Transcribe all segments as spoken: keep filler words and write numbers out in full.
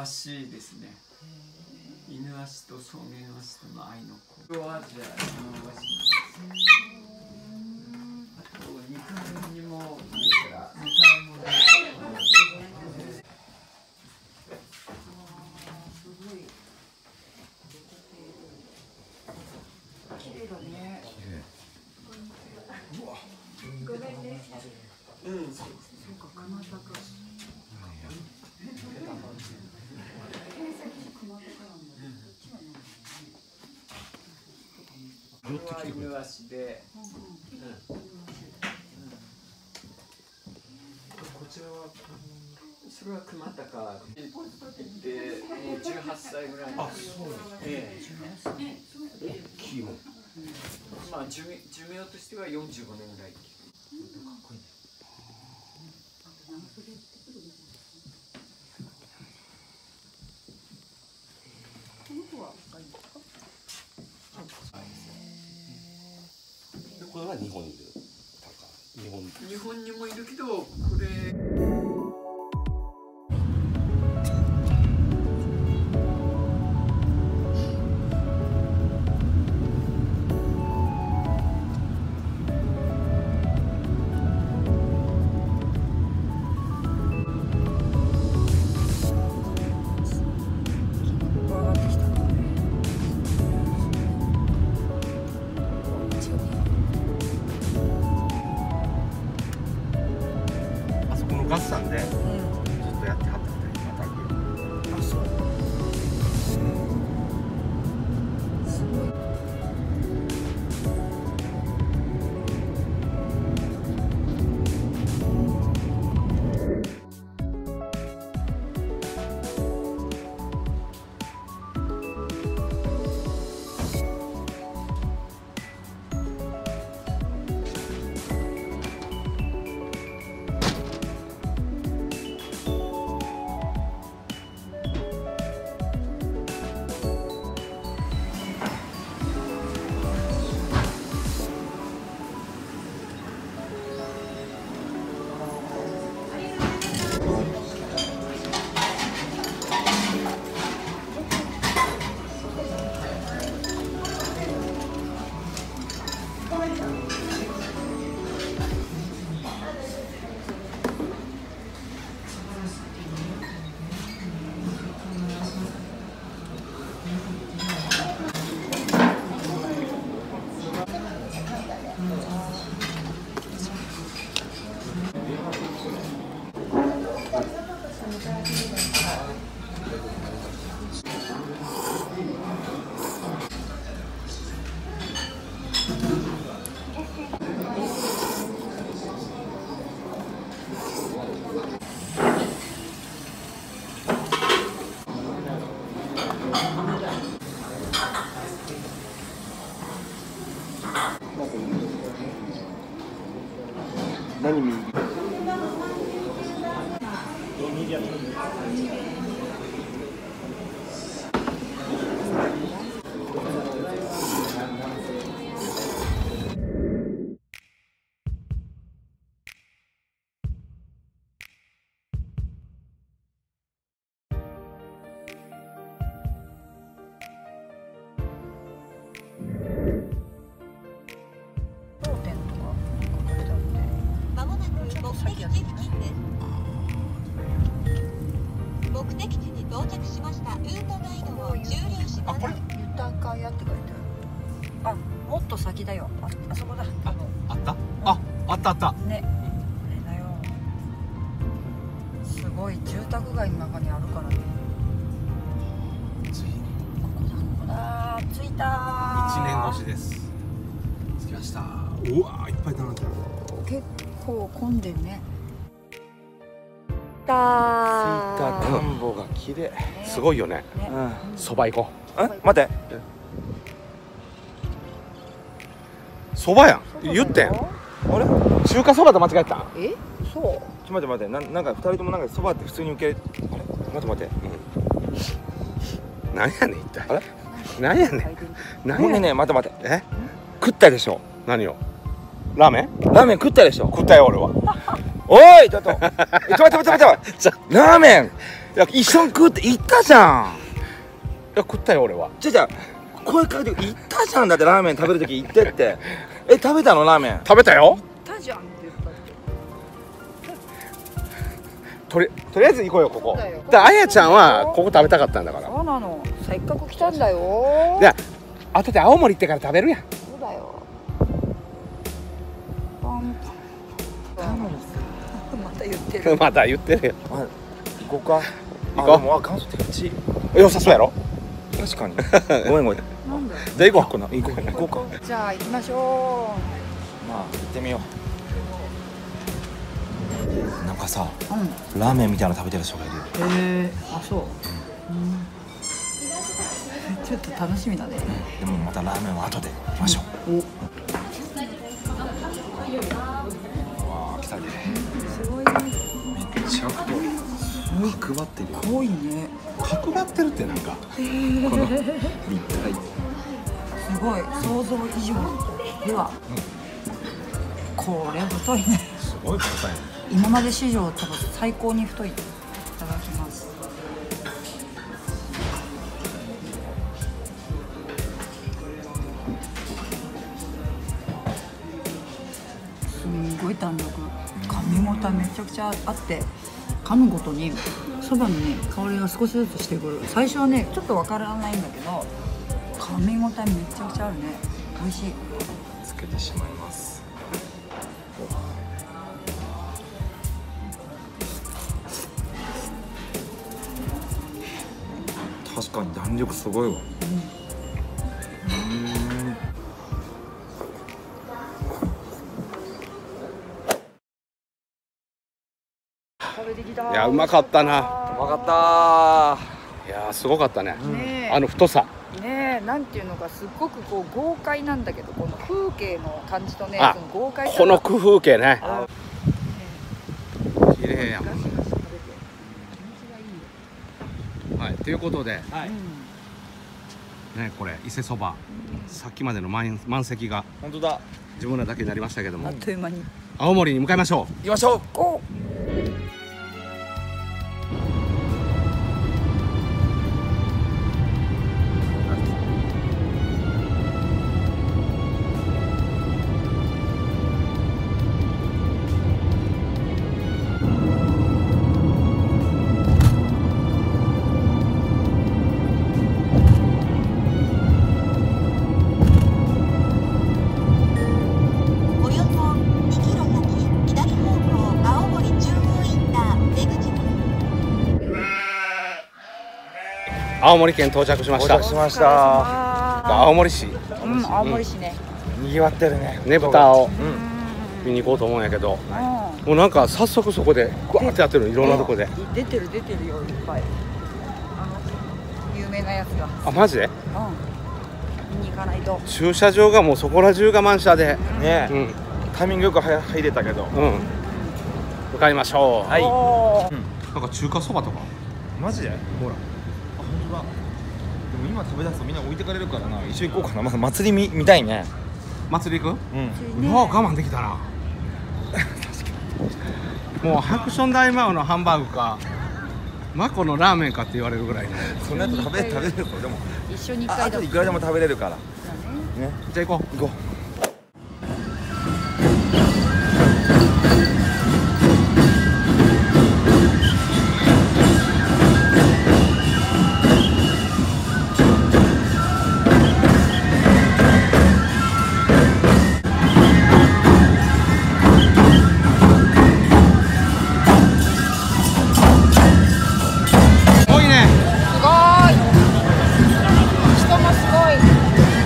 足ですね。犬足と草原足との愛の子。ここはじゃあ犬足。あとにかいにもいいからにかいもね。綺麗だね。うわ。ごめんね。うん、そうですね。そうか、熊坂。ここは犬足で。こちらは。それは熊高で、もうじゅうはっさいぐらい。あ、そうなんですね。大きいもん。まあ寿命寿命としてはよんじゅうごねんぐらい。かっこいいね。この子は赤いんですか？ これは日本にいる。日本。 日本にもいるけど、これ。 ガッサンでずっとやってはったみたいなタイプ。あ、そう。すごい。何見に目的地に到着しました。ルートガイドを終了します。 あ、これユタカヤって書いてある。あ、もっと先だよ。あ、あそこだ。 あ、あった？あ、あったあった。 ね、これだよ。すごい住宅街の中にあるからね。 ついにここだ、ここだ。着いたー。 一年越しです。着きました。うわー、いっぱい並んでる。 結構混んでるね。 着いた田んぼが綺麗。すごいよね。そば行こう。え、待って。そばやん。言ってん。あれ？中華そばと間違えた。 え？そう。 ちょっと待って待って、な、なんか二人ともなんかそばって普通に受け。あれ？待って待って。 何やねん一体。あれ？何やねん。何やねん。 ねえ待って待って。 え？ 食ったでしょ。 何を？ラーメン？ ラーメン食ったでしょ。 食ったよ俺は。 おいちょっと。ちょっと待って待って待って。ラーメン。 いや一緒に食うって言ったじゃん。 いや食ったよ俺は。 じゃじゃ声かけて言ったじゃん。だってラーメン食べるとき言ってって。え食べたのラーメン。 食べたよ。 たじゃんって言ったって。 とりとりあえず行こうよここ。 そうだよであやちゃんはここ食べたかったんだから。 そうなの。せっかく来たんだよ。 で後で青森行ってから食べるやん。 そうだよ。パンパン。また言ってる。 まだ言ってるよ。 あ行こうか。 行こうあでもあ関西ってこっち。 良さそうやろ。 確かに。ごめんごめん。 なんだよ。 じゃあ行ここうな行こう行こうか。 じゃあ行きましょまあ行ってみよう。なんかさう。うん。 ラーメンみたいなの食べてる人がいるよ。 へえ。あそう。うん。ちょっと楽しみだね。 でもまたラーメンは後で行きましょう。 お。 わあ来たね。 すごいね。 めっちゃ太い。角張ってるよ。 多いね。 角張ってるってなんか。 この立体。 すごい想像以上では、これ太いね。 すごい太いね。 今まで史上多分最高に太い。いただきます。すんごい弾力、噛み応えめちゃくちゃあって、噛むごとにそばのね香りが少しずつしてくる。最初はねちょっとわからないんだけど、噛み応えめちゃくちゃあるね。美味しい。 つけてしまいます。確かに弾力すごいわ。 食べてきた。 いやうまかったな。 うまかっいやすごかったね。 ねえあの太さ。 ねえ、なんていうのかすっごくこう豪快なんだけど、この風景の感じとね、 あその豪快さこの工風景ね。 あ綺麗やもん。 ガシガシ食べて気持ちがいいよ。 はいということでうんねこれ伊勢そばさっきまでの満満席がた。本当だ。 自分らだけになりましたけどもあっ、という間に青森に向かいましょう。 行きましょう。 こおよそにキロ先左方向青森中央インター出口です。 青森県到着しました。 到着しましお疲れた。 様青森市うん、青森市ね。 賑わってるね。 ねぶたをうん。 見に行こうと思うんやけど、 うんもうなんか早速そこでグワーってやってる、いろんなとこで。 出てる出てるよ、いっぱい。あの有名なやつが。 あマジで？ うん。見に行かないと。 駐車場がもうそこら中が満車で、 ねえ、 うんタイミングよく入入れたけど。 うん向かいましょう。 はい。 おーなんか中華そばとか。 マジで？ほら。あ本当だ。でも今食べ出すとみんな置いてかれるからな。一緒行こうかな。まず祭り見見たいね。 祭り行く？ うん。 もう我慢できたな。もうハクション大魔王のハンバーグかマコのラーメンかって言われるぐらいね。 そんなやつ食べ食べれるぞ。でも一緒に一あ回だあといくらでも食べれるから。ね。 じゃあ行こう。 行こ多いね。 すごーい。人もすごい。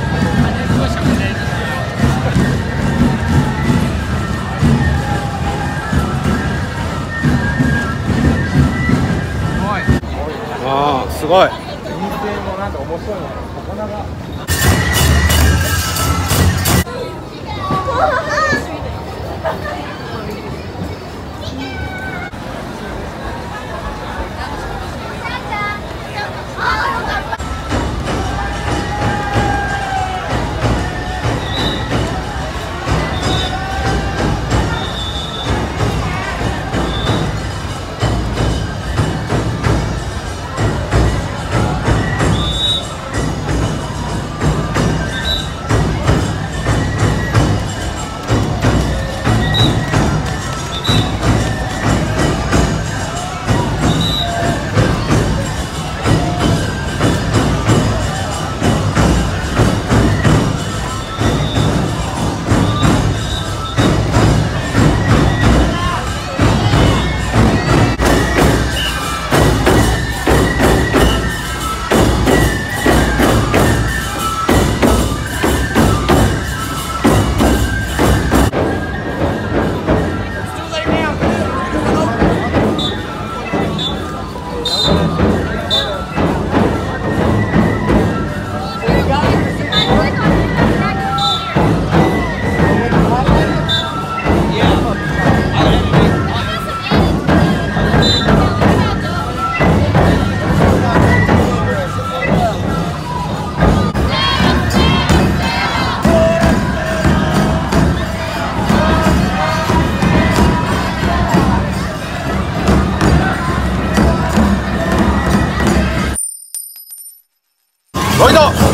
ああすごい。 う。人生もなんか面白いの。魚が。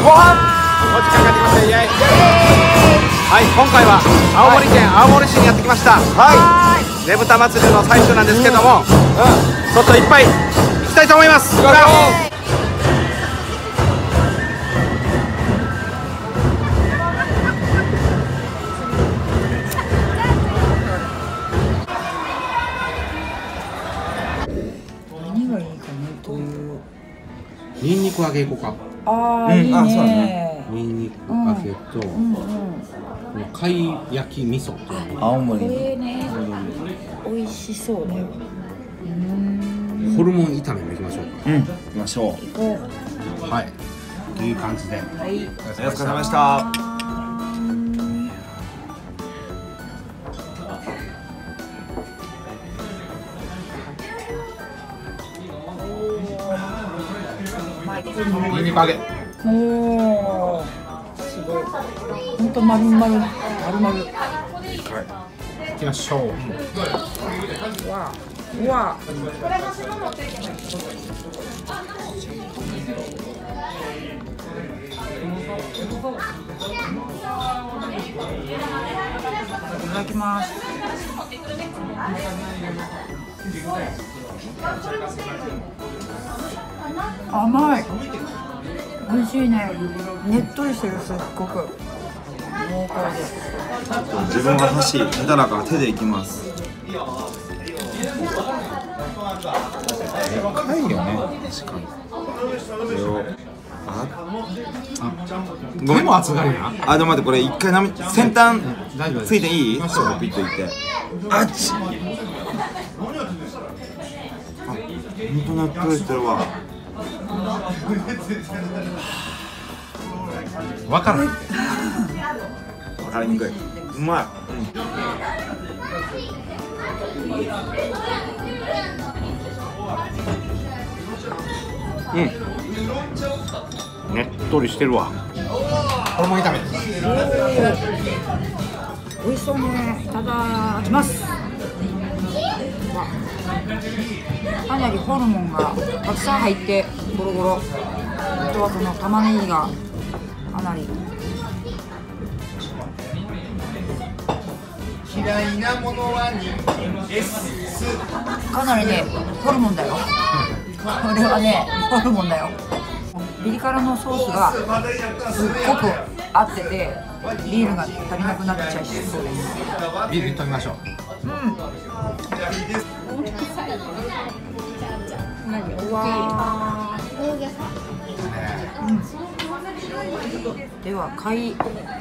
時間がやってきました。イエイ。はい、今回は青森県青森市にやってきました。はい。ねぶた祭りの最中なんですけども、ちょっといっぱい行きたいと思います。 何がいいかねという。 ニンニク揚げいこうか。 ああ、いいね。 ニンニク揚げと貝焼き味噌。 青森これね、美味しそうだよ。 ホルモン炒めもいきましょうか。 うん、行きましょう。 はい、という感じで。 はい。 お疲れ様でした。 ニンニク揚げ。 おお、すごい。本当丸々丸々。 行きましょう。 うわ、うわ。いただきます。甘い。美味しいね。ねっとりしてる、すっごく。濃厚で。 自分は箸下手だから手でいきます。高いよね。確かに。これをあごめん、も熱がりな。 あ、でも待って、これ一回なみ先端ついていい？ちょっとピッといって。あっち。本当にねっとりしてるわ。 わからん。 わかりにくい。うまい。 うん。うん。ねっとりしてるわ。ホルモン炒め。 美味しそうね。いただきます。かなりホルモンがたくさん入ってゴロゴロ。あとはその玉ねぎがかなり。 嫌いなものはかなりね、ホルモンだよ。これはね、ホルモンだよ。ピリ辛のソースがすっごく合ってて、ビールが足りなくなっちゃいそうです。 ビールいっときましょう。 うん。うわー。うん。では貝。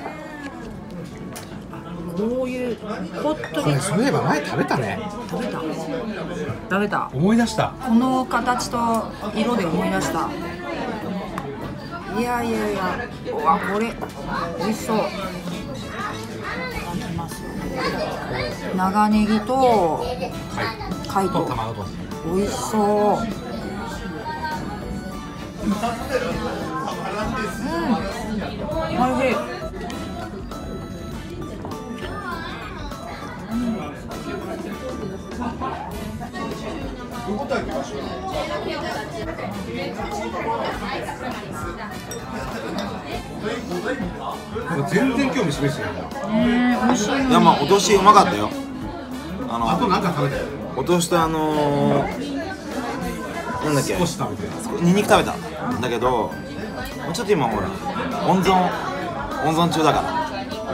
こういうホットに。 そういえば前食べたね。 食べた。食べた。 思い出した。 この形と色で思い出した。いやいやいや、うわ、これ美味しそう。いきますよ。長ネギと貝と卵と美味しそう。うん、おいしい。 全然興味示してないな。 美味しい。 いや、まあお通しうまかったよ。あのあとなんか食べたよ。 お通しとあのー、なんだっけ、 少し食べて。 ニンニク食べたんだけど、ちょっと今ほら温存温存中だから。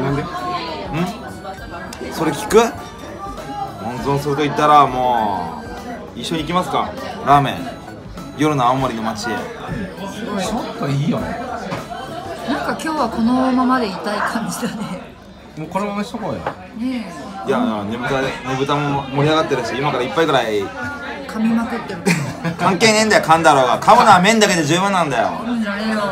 なんで？ ん？それ聞く？温存すると言ったらもう一緒に行きますか。ラーメン、夜の青森の街へ。 ちょっといいよね。 なんか今日はこのままでいたい感じだね。 もうこのまましとこうよ。 ねえ。 いや、ねぶたねぶたも盛り上がってるし、今から一杯ぐらい。 噛みまくってる。 関係ねえんだよ、噛んだろうが。噛むのは麺だけで十分なんだよ。 うんじゃねえよ。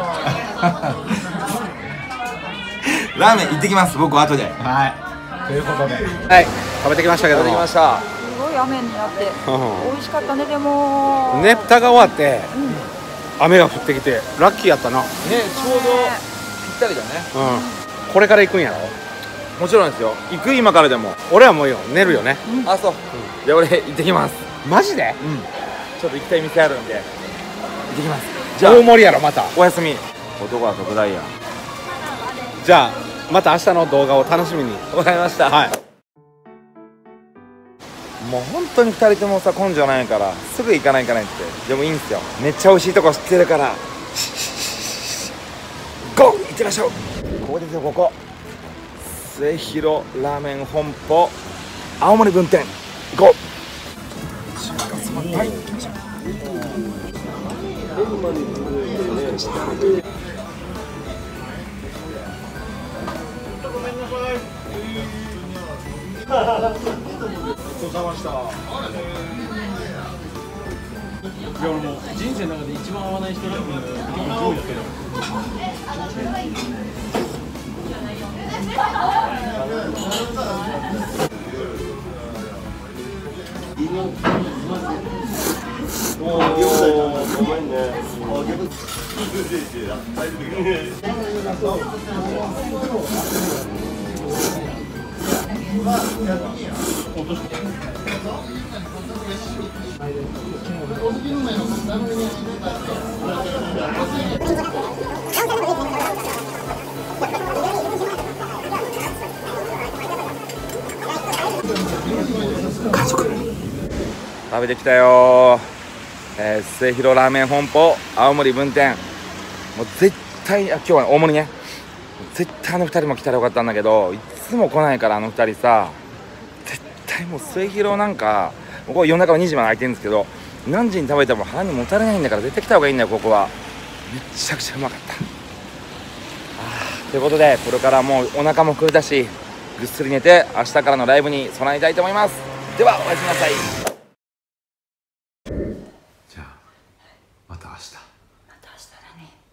ラーメン行ってきます、僕は後で。 はい。ということで。はい。食べてきましたけども。食べてきました。 すごい雨になって美味しかったね。でもねぷたが終わって、うん、雨が降ってきてラッキーやったな。ね、 ちょうどぴったりだね。 うん。これから行くんやろ。 もちろんですよ。行く、今からでも。 俺はもうよ寝るよね。 うん、あ、そう。うん、じゃあ俺行ってきます。 マジで？ うん。ちょっと行きたい店あるんで行ってきます。じゃあ大盛りやろまた。 おやすみ。 男は特大や。 じゃあまた明日の動画を楽しみに。 わかりました。 はい。 もう本当にふたりともさ根性ないからすぐ行かない行かないって。でもいいんすよ、めっちゃ美味しいとこ知ってるから。ゴー、行ってみましょう。ここですよ、ここ末広ラーメン本舗青森分店、行こう。中華そば、はい、行きましょう。 ごちそうさまでした。いや、俺もう人生の中で一番合わない人ライブの結構上位だけど。おお、ごめんね。 食べてきたよー、えー、末広ラーメン本舗青森分店。もう絶対、あ、今日は大盛りね。絶対あのふたりも来たらよかったんだけど、いつも来ないからあのふたりさ。絶対もう末広なんかここ夜中のにじまで開いてるんですけど、何時に食べても腹にもたれないんだから絶対来た方がいいんだよ。ここはめちゃくちゃうまかった。あー、ということでこれからもうお腹も膨れたし、ぐっすり寝て明日からのライブに備えたいと思います。ではおやすみなさい。 じゃあまた明日。 また明日だね。